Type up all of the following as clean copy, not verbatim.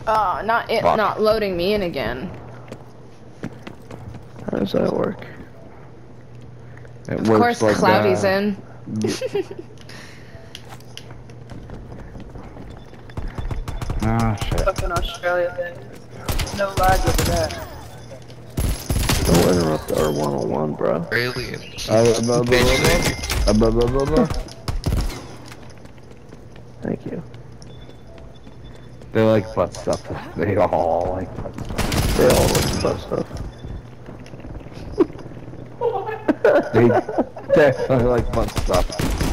Not loading me in again. How does that work? Of course, like Cloudy's in. Ah, shit. Fucking Australia thing. No lag over there. Don't interrupt our one-on-one, bro. Aliens. Thank you. They like butt stuff. They all like butt stuff. They all look butt stuff. They definitely like butt stuff.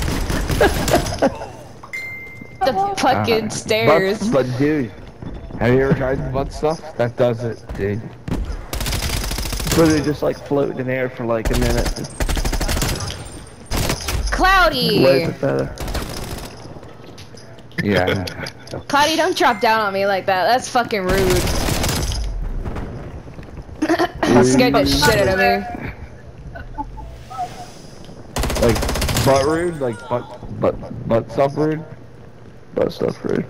The fucking stairs. But dude, have you ever tried butt stuff? That does it, dude. So they just like float in air for like a minute. Cloudy! Where's the feather? Yeah. Cloudy, don't drop down on me like that. That's fucking rude. That scared the shit out of me. Like butt rude? Like butt stuff rude? Butt stuff rude.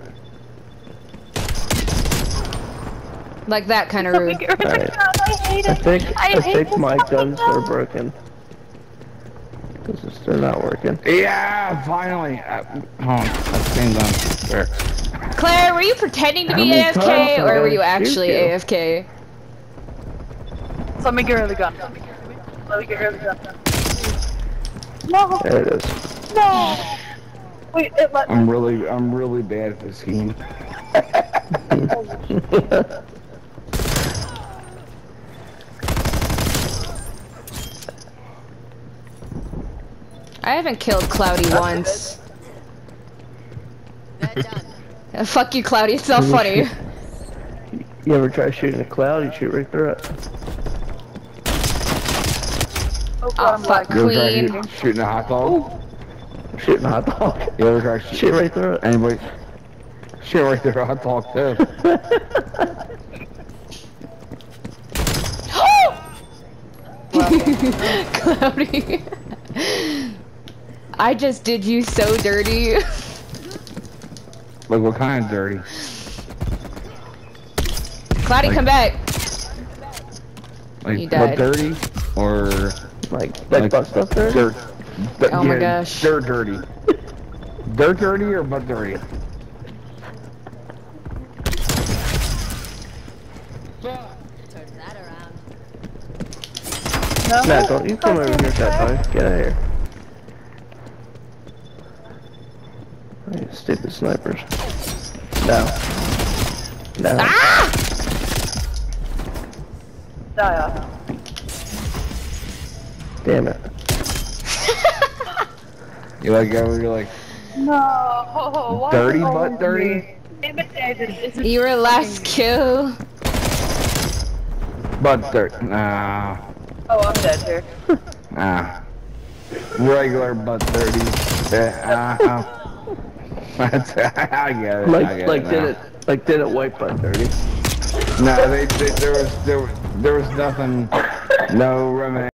Like that kind of rude. Alright. I think my guns are broken. Because they're not working. Yeah, finally. Same gun. There. Claire, were you pretending to be How many AFK times or were did you I actually shoot you? AFK? Let me get rid of the gun. Let me get rid of the gun. No! There it is. No! Wait, it let me. I'm really bad at this game. I haven't killed Cloudy once. Fuck you, Cloudy, it's not funny. You ever try shooting a cloud? You shoot right through it. Oh, fuck, You ever Queen. try shooting a hot dog? Shooting a hot dog. You ever try Shoot right through it. Anybody? Shoot right through a hot dog too. Cloudy. I just did you so dirty. Like what kind of dirty? Cloudy, Like- come back. Like You died. what dirty? Or Like butt stuff there? dirt? Oh my gosh. Dirt dirty. Dirt dirty or butt dirty? No? Matt, don't you come over here, fat boy. Get out of here. Oh, you stupid snipers. No. No. Ah! Die off. Damn it. You're like No! Why dirty is it butt always dirty? me? Damn it, David. This is You were last kill. Butt dirt. Nah. Oh, I'm dead here. Nah. Regular butt dirty. That's I get it. I get Did it white butt dirty? No, there was nothing. No remedy.